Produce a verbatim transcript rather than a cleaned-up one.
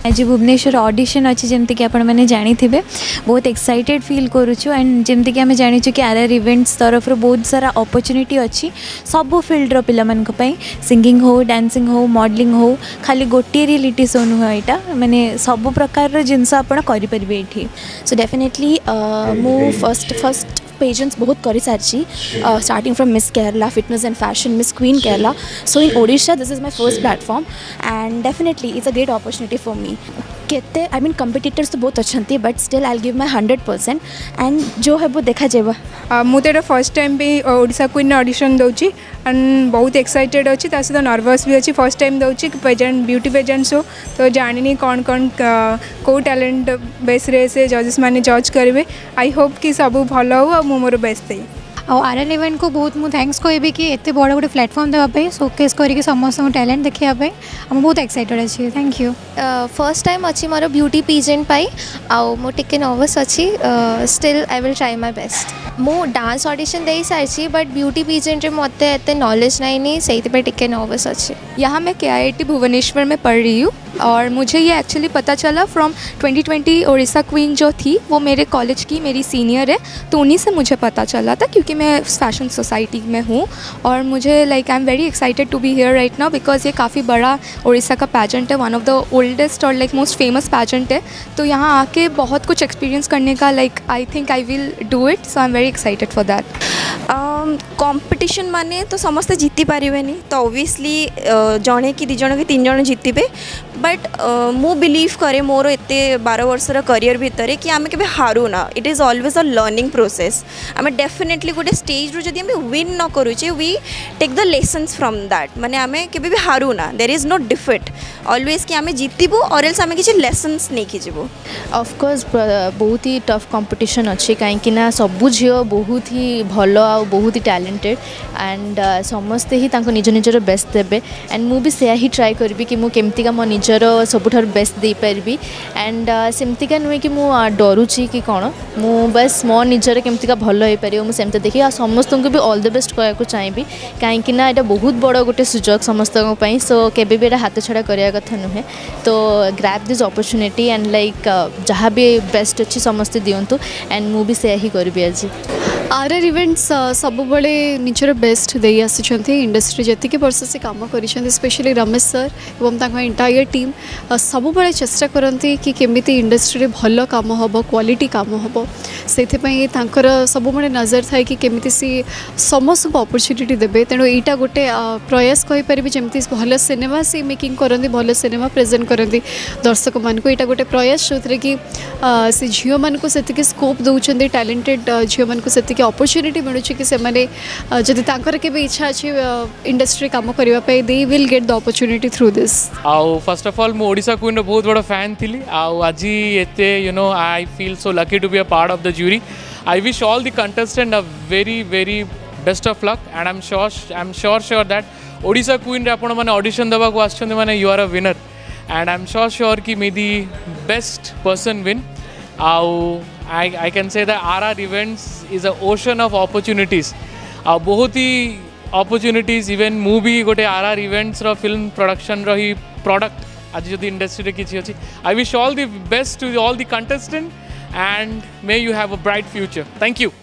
आज भुवनेश्वर ऑडिशन अच्छी जमती कि आपण मैंने जानी थे बहुत एक्साइटेड फील करुचु एंड जमती कि आम जाचु कि आरआर इवेंट्स तरफ बहुत सारा अपॉर्चुनिटी अच्छी सब फील्ड पिला सिंगिंग हो डांसिंग हो मॉडलिंग हो खाली गोटे रियलिटी शो नुह यहाँ माने सब प्रकार जिनस आप करेंगे ये सो डेफिनेटली मु फर्स्ट फर्स्ट पेजेंट्स बहुत कर सारी starting from Miss Kerala fitness and fashion Miss Queen Kerala so in Odisha this is my first platform and definitely it's a great opportunity for me केते आई मीन कंपिटिटर्स तो बहुत अच्छा but still I give my hundred percent and जो है वो देखा जाए मुझे तो फर्स्ट टाइम भी ओडिशा क्वीन ऑडिशन दूची एंड बहुत एक्साइटेड अच्छी सहित नर्वस भी अच्छी फर्स्ट टाइम दूची पेजेंट ब्यूटी पेजेंट शो तो जानी कौन कौन कौ टैलेंट बेस रे से जजेस मैंने जज करेंगे आई होप कि सब भल हो मोर बेस्ट थी आरआर इवेंट को बहुत मुझे थैंक्स कहबी कि एत बड़ गोटे प्लेटफॉर्म देवाई शोकेस करके समस्त टैलेंट देखापी आम बहुत एक्साइटेड अच्छे थैंक यू फर्स्ट टाइम अच्छी मोर ब्यूटी पेजेंट पाई आउ मो टिके नर्वस अच्छी still I will try my best मो डांस ऑडिशन दे सारी बट ब्यूटी पेजेंट मत एत नॉलेज नहीं से टिके नर्वस अच्छी। यहाँ मैं के आई आई टी भुवनेश्वर में पढ़ रही हूँ और मुझे ये एक्चुअली पता चला from twenty twenty Odisha Queen जो थी वो मेरे कॉलेज की मेरी सीनियर है तो उन्हीं से मुझे पता चला था क्योंकि मैं फैशन सोसाइटी में हूँ और मुझे like I am very excited to be here right now because ये काफ़ी बड़ा उड़ीसा का पैजेंट है वन ऑफ द ओल्डेस्ट और लाइक मोस्ट फेमस पैजेंट है तो यहाँ आके बहुत कुछ एक्सपीरियंस करने का like I think I will do it so I am very excited for that. Competition माने तो समस्ते जीति पारे तो ऑब्वियसली जड़े कि दिज कि तीन जन जीतबे बट मु बिलीव करे मोर एत बार वर्षर करियर भितर कि आम के हारू ना it is always a learning process आम डेफिनेटली गोटे स्टेज रू जदि विन न करुचे we take the lessons from that माने आम के हारू ना there is no defeat always कि आम जीतबू और एल्स आम किसी लेसन्स नहीं कि जीवु। ऑफकोर्स बहुत ही टफ कंपटीशन अच्छी कहीं सबू झी बहुत ही भल आ बहुत ही टैलेंटेड एंड समस्ते ही निज निजर बेस्ट देवे एंड मु भी से ही ट्राई करी कि मुझे मो निजर सबुठार बेस्ट दे पारि एंड सेमतिका नुहे कि मु डरुची कि कौन मु बस मो निजर केमतिका भल हो पार मुझे देखिए समस्त को भी ऑल द बेस्ट कहूँ चाहिए कहीं यहाँ बहुत बड़ गोटे सुजोग समस्त सो केबे भी हाथ छड़ा करने कथा नुहे तो grab this opportunity and like जहाँ भी बेस्ट अच्छी समस्ते दिंतु एंड मु भी से ही करी आज। आरआर इवेंट्स सब बड़े निजर बेस्ट दे आसी इंडस्ट्री जी वर्ष से कम कर स्पेशली रमेश सर और एंटायर टीम सब बड़े चेष्टा करती कि केमी इंडस्ट्री भल कम हम क्वालिटी कम हम से सब बड़े नजर थाए कि केमी सी समस्त को अपॉर्चुनिटी देवे तेणु यहाँ गोटे प्रयास कहीपरि जमी भल सिनेमा सी मेकिंग करती भल सिनेमा प्रेजेंट करती दर्शक मानक यहाँ गोटे प्रयास जो थे कि से झील मानक से स्कोप दौरान टैलेंटेड झील मानक से अपॉर्चुनिटी मिलूँ कि से जदि के इच्छा अच्छी इंडस्ट्री काम करने they will get the opportunity through this. आउ फर्स्ट ऑफ ऑल मु ओडिशा क्वीन रो बहुत बड़ा फैन थी आउ आज एते you know I feel so lucky to be a part of the jury I wish all the contestant a very very best of luck and I am sure I am sure sure that Odisha Queen रे आपण माने audition देबा को आछन माने you are a winner and I am sure sure कि may the best person win आउ I, I can say that R R Events is an ocean of opportunities. आ बहुत ही opportunities even movie गोटे R R Events रो film production रो ही product आज जो industry रे किछि अछि I wish all the best to all the contestants and may you have a bright future. Thank you.